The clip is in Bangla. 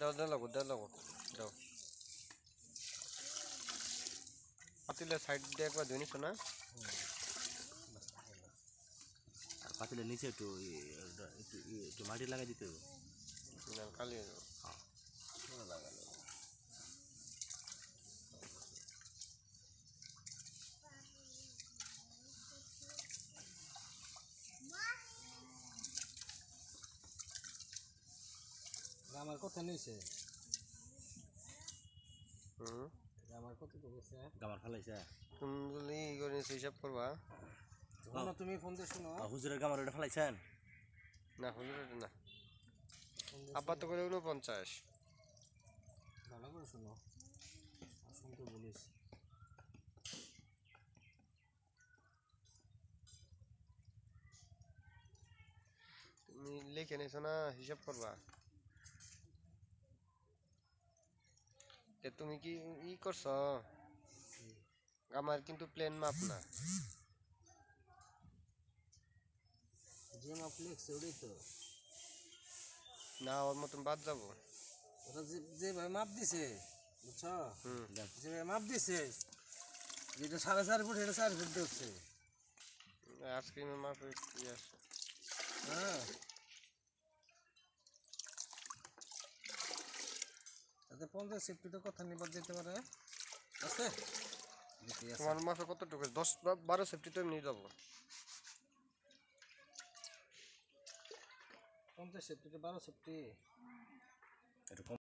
দাও দাও লাগো দাও পাতিলে সাইড দিয়ে একবার ধুয়ে নিছো না আর পাতিলের নিচে একটু একটু মাটি লাগাই দিতে হবে কালি হ্যাঁ লাগালো আমার কথা নিছে আমার কত তো গেছে গামার ফেলাইছে তুমি বলি করে হিসাব করবা শোনো তুমি ফোন দিয়ে শোনো হুজুরের গামার ওটা ফেলাইছেন না হুজুর না আব্বা তো করে 49 ভালো করে শোনো শুনতে বলিস তুমি লিখে নিছো না হিসাব করবা তুমি কি ই করছো আমার কিন্তু প্লেন মাপ না যে মাপ লিখছে ওটাই তো না ওর মতন বাদ যাবো ওটা যেভাবে মাপ দিছে বুঝছো যেভাবে মাপ দিছে যেটা 4.5 ফুট এটা 4 ফুট দিচ্ছে আইসক্রিমের মাপ কি আছে হ্যাঁ তাতে 50 সেফটি তো কথা নিবাদ যেতে পারে আছে তোমার মাপে কতটুকু 10-12 সেফটি তো নিয়ে যাবো 50 সেফটি 12 সেফটি